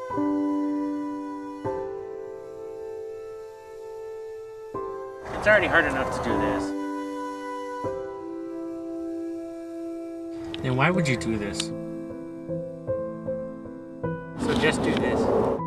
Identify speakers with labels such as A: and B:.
A: It's already hard enough to do this. Then why would you do this? So just do this.